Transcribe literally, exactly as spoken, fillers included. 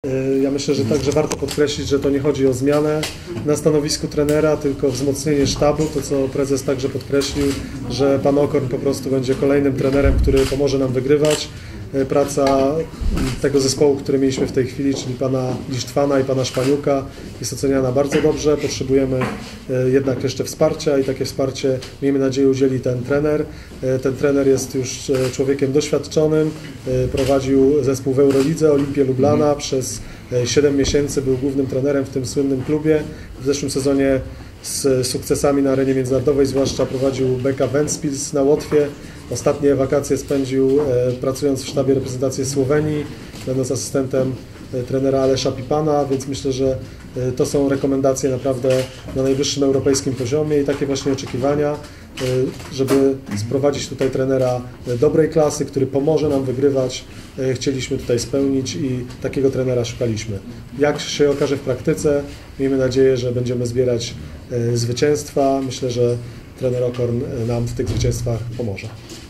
Ja myślę, że także warto podkreślić, że to nie chodzi o zmianę na stanowisku trenera, tylko wzmocnienie sztabu, to co prezes także podkreślił, że pan Okorn po prostu będzie kolejnym trenerem, który pomoże nam wygrywać. Praca tego zespołu, który mieliśmy w tej chwili, czyli pana Lisztwana i pana Szpaniuka, jest oceniana bardzo dobrze. Potrzebujemy jednak jeszcze wsparcia i takie wsparcie, miejmy nadzieję, udzieli ten trener. Ten trener jest już człowiekiem doświadczonym, prowadził zespół w Eurolidze, Olimpię Lublana, przez siedem miesięcy był głównym trenerem w tym słynnym klubie. W zeszłym sezonie z sukcesami na arenie międzynarodowej, zwłaszcza prowadził Beka Ventspils na Łotwie. Ostatnie wakacje spędził e, pracując w sztabie reprezentacji Słowenii, będąc asystentem e, trenera Alesza Pipana, więc myślę, że e, to są rekomendacje naprawdę na najwyższym europejskim poziomie i takie właśnie oczekiwania, e, żeby sprowadzić tutaj trenera dobrej klasy, który pomoże nam wygrywać, e, chcieliśmy tutaj spełnić i takiego trenera szukaliśmy. Jak się okaże w praktyce, miejmy nadzieję, że będziemy zbierać e, zwycięstwa. Myślę, że trener Okorn nam w tych zwycięstwach pomoże.